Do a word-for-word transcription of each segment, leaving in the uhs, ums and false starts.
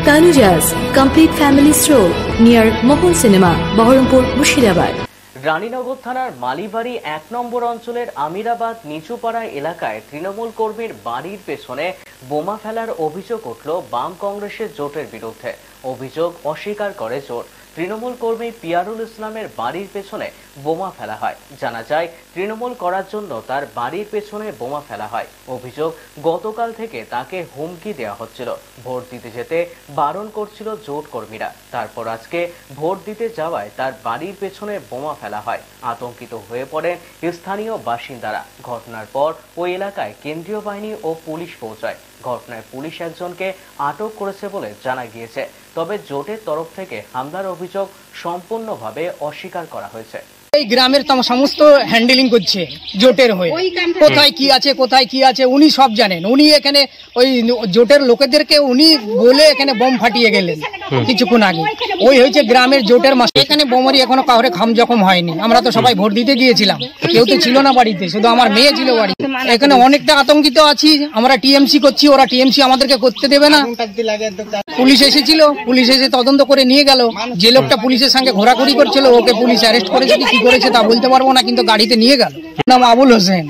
Tanuja's complete family stroll near Mohon Cinema, Baharampur, Murshidabad. Raninagar থানার মালিবাড়ি এক নম্বর অঞ্চলের আমিরাবাদ নিচুপাড়া এলাকায় তৃণমূল কর্মীর বাড়ির পেছনে বোমা ফেলার অভিযোগ উঠল বাম কংগ্রেসের জোটের বিরুদ্ধে। অভিযোগ অস্বীকার করে জোট। তৃণমূল কর্মী পিয়ারুল ইসলামের বাড়ির পেছনে বোমা ফেলা হয়। জানা যায়, তৃণমূল করার জন্য তার বাড়ির পেছনে বোমা ফেলা হয়। অভিযোগ, গতকাল থেকে তাকে হুমকি দেওয়া হচ্ছিল, ভোট দিতে যেতে বারণ করছিল জোট কর্মীরা। তারপর আজকে ভোট দিতে যাওয়ায় তার বাড়ির পেছনে বোমা ফেলা হয়। আতঙ্কিত হয়ে পড়েন স্থানীয় বাসিন্দারা। ঘটনার পর ওই এলাকায় কেন্দ্রীয় বাহিনী ও পুলিশ পৌঁছায়। ঘটনায় পুলিশ একজনকে আটক করেছে বলে জানা গিয়েছে। তবে জোটের তরফ থেকে হামলার অভিযোগ সম্পূর্ণভাবে অস্বীকার করা হয়েছে। এই গ্রামের সমস্ত হ্যান্ডেলিং করছে জোটের হয়ে, কোথায় কি আছে কোথায় কি আছে উনি সব জানেন। উনি এখানে ওই জোটের লোকেদেরকে উনি বলে এখানে বোম ফাটিয়ে গেলেন কিছুক্ষণ আগে। ওই হয়েছে গ্রামের জোটের মাস। এখানে বোমারি এখনো কাউরে খাম জখম হয়নি। আমরা তো সবাই ভোট দিতে গিয়েছিলাম, কেউ তো ছিল না বাড়িতে, শুধু আমার মেয়ে ছিল বাড়িতে। এখানে অনেকটা আতঙ্কিত আছি আমরা। টিএমসি করছি, ওরা টিএমসি আমাদেরকে করতে দেবে না। পুলিশ এসেছিল, পুলিশ এসে তদন্ত করে নিয়ে গেল। যে লোকটা পুলিশের সঙ্গে ঘোরাঘুরি করছিল ওকে পুলিশ অ্যারেস্ট করেছে, কি করেছে তা বলতে পারবো না, কিন্তু গাড়িতে নিয়ে গেল। নাম আবুল হোসেন।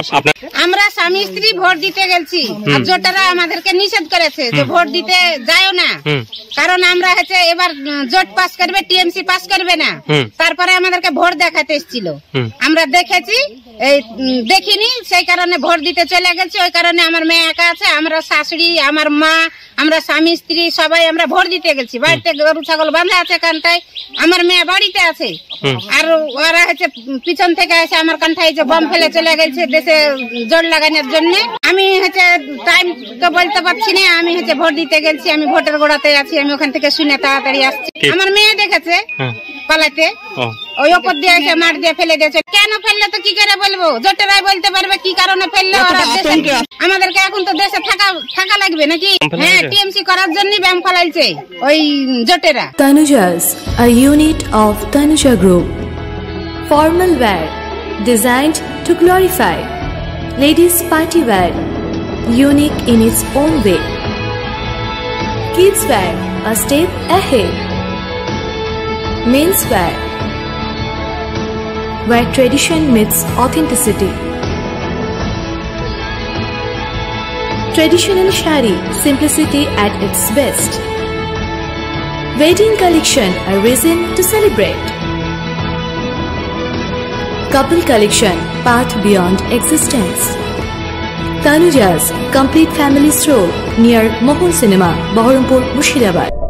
আমরা স্বামী স্ত্রী ভোট দিতে গেছি, আর জোটেরা আমাদেরকে নিষেধ করেছে যে ভোট দিতে যাও না, কারণ আমরা হচ্ছে এবার জোট পাস করবে, টিএমসি পাস করবে না। তারপরে আমাদেরকে ভোট দেখাতে এসেছিল, আমরা দেখেছি, এই দেখিনি, সেই কারণে ভোট দিতে চলে গেছি। ওই কারণে আমার মেয়ে একা আছে, আমরা শাশুড়ি, আমার মা, আমরা স্বামী স্ত্রী সবাই আমরা ভোট দিতে গেছি। বাড়িতে গরু ছাগল বাঁধা আছে কান্তায়, আমার মেয়ে বাড়িতে আছে। আর ওরা হচ্ছে পিছন থেকে এসে আমার কান্থায় যে বম ফেলে চলে গেছে দেশে জোর লাগানোর জন্য। আমি হচ্ছে টাইম তো বলতে পারছি না, আমি হচ্ছে ভোট দিতে গেছি, আমি ভোটের গোড়াতে আছি। আমি ওখান থেকে শুনে তাড়াতাড়ি আসছি। আমার মেয়ে দেখেছে পালাতে, ওই ওপর দিয়ে এসে মার দিয়ে ফেলে দিয়েছে। কেন ফেললে তো কি করে বলবো, জোটেরাই বলতে পারবে কি কারণে ফেললে। আমাদেরকে এখন তো দেশে থাকা থাকা লাগবে নাকি? হ্যাঁ, টিএমসি করার জন্য ব্যায়াম ফেলাইছে ওই জোটেরা। Tanuja's, a unit of Tanuja Group. Formal wear designed to glorify. Ladies party wear, unique in its own way. Kids wear, a step ahead. Men's wear, where tradition meets authenticity. Traditional shari, simplicity at its best. Wedding collection, a reason to celebrate. Couple collection, path beyond existence. Tanuja's complete family stroll near Mohon Cinema, Baharampur, Murshidabad.